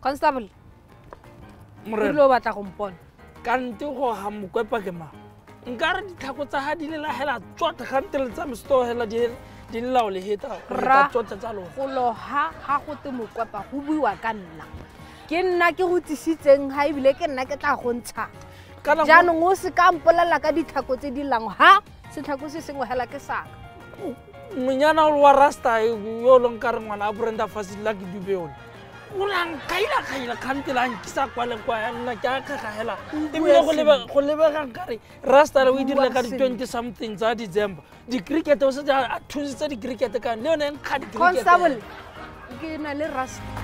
Constable. Morena. Lo batla go mpona. Kante go ha mokwepa ke ma. Nkare ditlhako tsa ha di le la hela tswata kante le tsa msto hela di lao le heta Ra. tswata tsa lo. Go loha ha go te mokwepa go buiwa ka nna. Ke nna ke go tsisitseng ha ebile ke nna ke tla go ntsha. Kana Jaanong o se ka mpolela ka ditlhako tse di lang ha setlhako se sengwe hela ke saka. Monyana wa rasta yo lo nkare ngwana a Brenda Fasila ke dubeo. Ulang kaila kante la nkisa kwa le kwa nna ke ka hela. Ebile go lebega nkare rasta le o dirile ka 20 something tsa December. Di cricket o se a thusitse di cricket ka le yone nkga di cricket. Constable ke na le rasta.